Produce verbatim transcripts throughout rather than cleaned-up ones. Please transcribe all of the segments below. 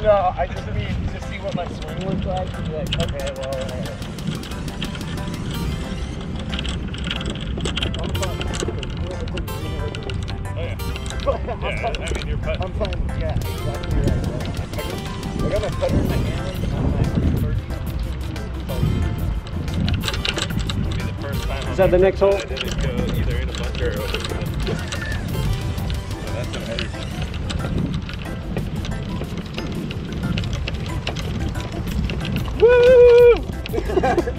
No, I just mean to see what my swing looks like. And be like, okay, well. Uh, I'm fine. Oh yeah. Yeah, I mean you're putting. I'm fine. Yeah, exactly right. I got my putter in my hand. I'm like thirty. It'll be the first time. Is that the next hole? I didn't go either in a bunker or over the. So that's amazing. Woo!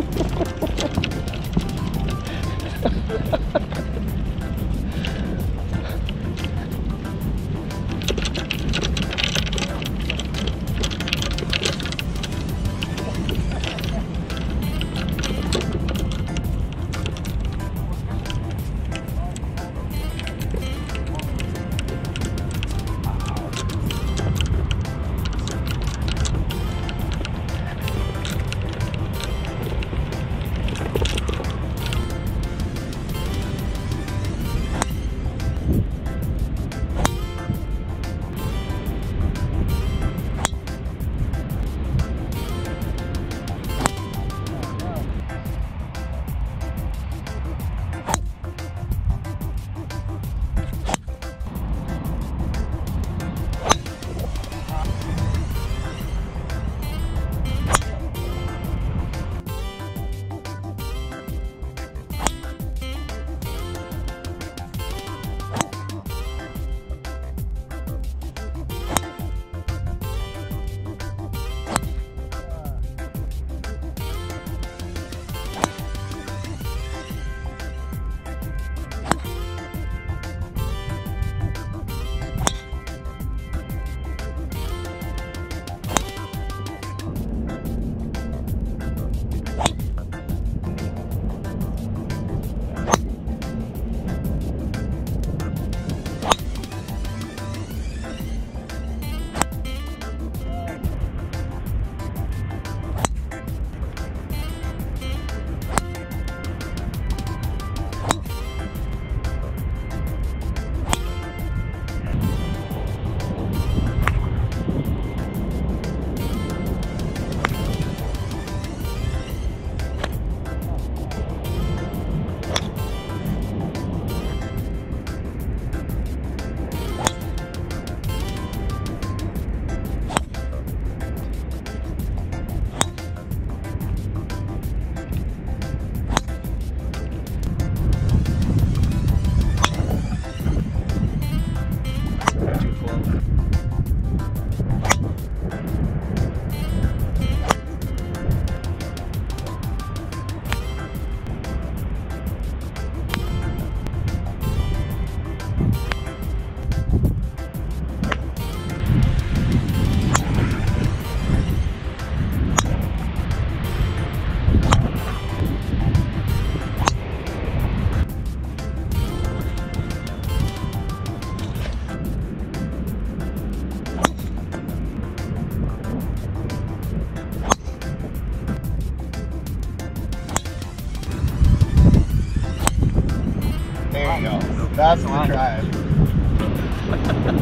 There you go. That's the drive.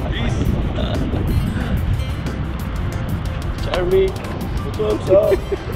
Jeremy, what's up?